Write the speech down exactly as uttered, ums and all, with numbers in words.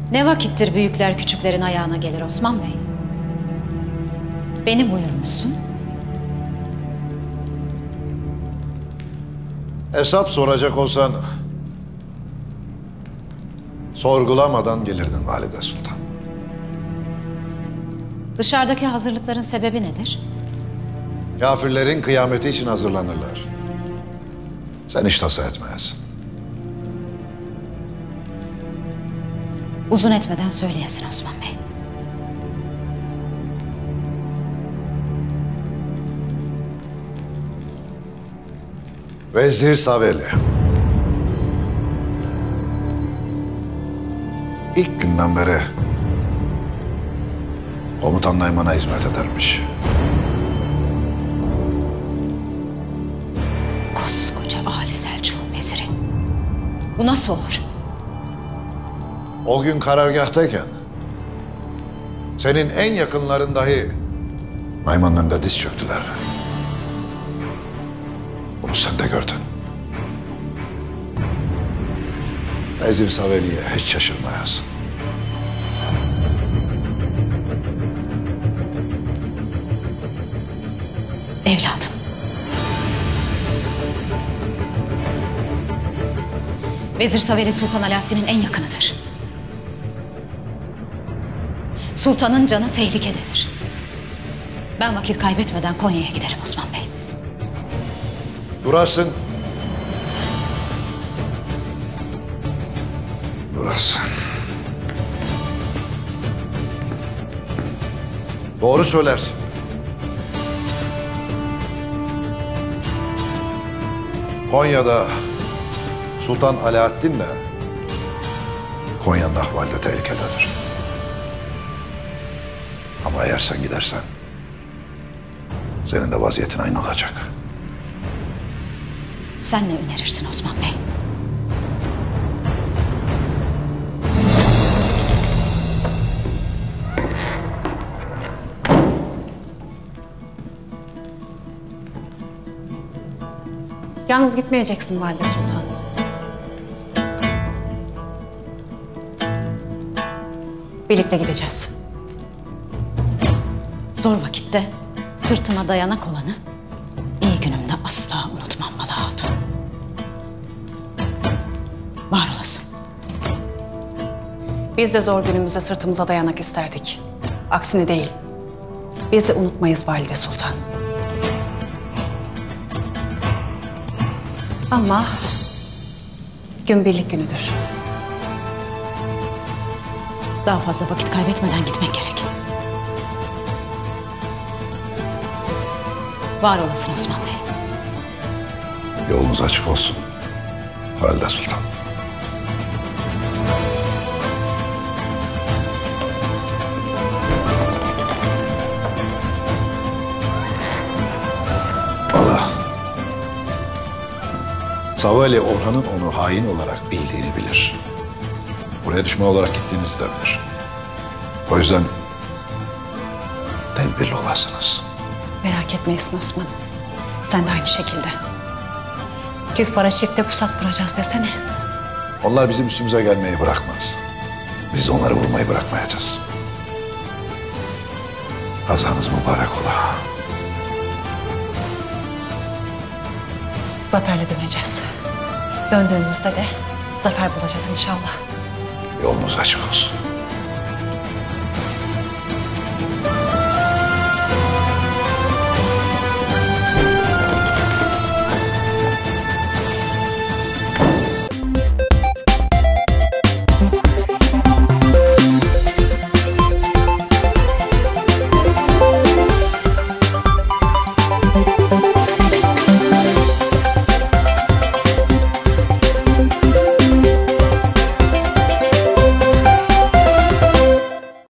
Ne vakittir büyükler küçüklerin ayağına gelir Osman Bey? Beni buyurmuşsun. Hesap soracak olsan sorgulamadan gelirdin Valide Sultan. Dışarıdaki hazırlıkların sebebi nedir? Kafirlerin kıyameti için hazırlanırlar. Sen hiç tasa etmeyesin. Uzun etmeden söyleyesin Osman Bey. Vezir Saveli. İlk günden beri komutan Nayman'a hizmet edermiş. Koskoca Ali Selçuk'un veziri. Bu nasıl olur? O gün karargahtayken senin en yakınların dahi Nayman'ın önünde diz çöktüler. Bunu sen de gördün. Vezir Saveli'ye hiç şaşırmayasın. Evladım. Vezir Saveli Sultan Alaaddin'in en yakınıdır. Sultanın canı tehlikededir. Ben vakit kaybetmeden Konya'ya giderim Osman Bey. Durasın. Durasın. Doğru söylersin. Konya'da Sultan Alaaddin'le Konya'nın ahvali de tehlikededir. Ama eğer sen gidersen senin de vaziyetin aynı olacak. Sen ne önerirsin Osman Bey? Yalnız gitmeyeceksin Valide Sultan. Birlikte gideceğiz. Zor vakitte sırtıma dayanak olanı iyi günümde asla unutmam Bala Hatun. Var olasın. Biz de zor günümüzde sırtımıza dayanak isterdik. Aksine değil. Biz de unutmayız Valide Sultan. Ama gün birlik günüdür. Daha fazla vakit kaybetmeden gitmek gerek. Var olasın Osman Bey. Yolunuz açık olsun Valide Sultan. Allah. Saveli Orhan'ın onu hain olarak bildiğini bilir. Buraya düşman olarak gittiğinizi de bilir. O yüzden tedbirli olasınız. Merak etmeyesin Osman. Sen de aynı şekilde. Küffara çifte pusat kuracağız desene. Onlar bizim üstümüze gelmeyi bırakmaz. Biz onları vurmayı bırakmayacağız. Kazanız mübarek ola. Zaferle döneceğiz. Döndüğümüzde de zafer bulacağız inşallah. Yolunuz açık olsun.